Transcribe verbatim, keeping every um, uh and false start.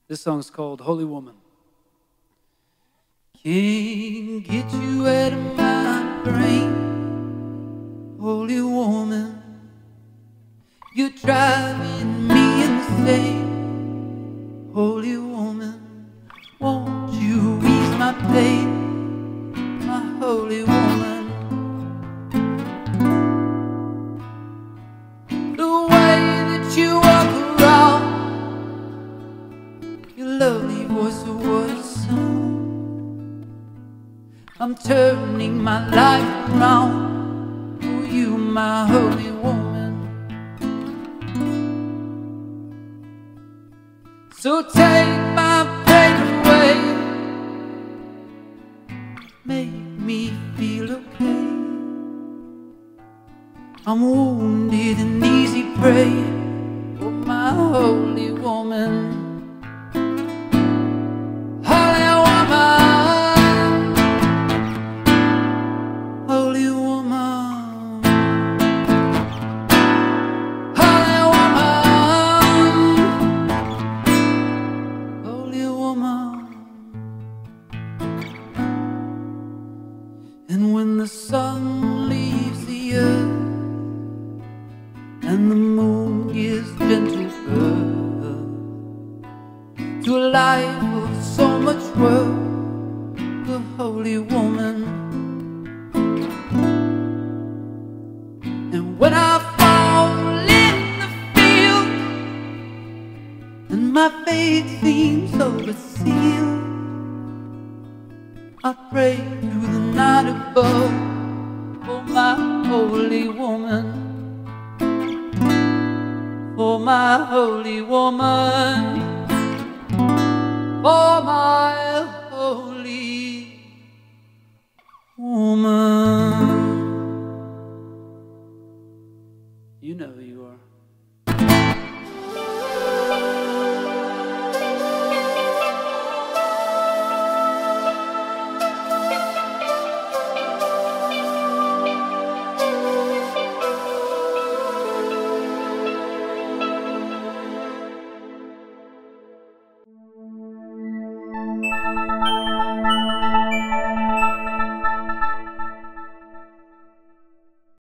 This song's called Holy Woman. Can't get you out of my brain, holy woman. You're driving me insane, holy woman. Won't you ease my pain, my holy woman? The way that you walk around, your lovely voice was a song. I'm turning my life around for you, my holy woman. So take my pain away, make me feel okay. I'm wounded and easy prey, oh my holy woman. And when the sun leaves the earth and the moon gives gentle birth to a life of so much worth, the holy woman. And when I fall in the field and my fate seems oversealed, I pray through the night above for my holy woman, for my holy woman, for my holy woman. You know who you are.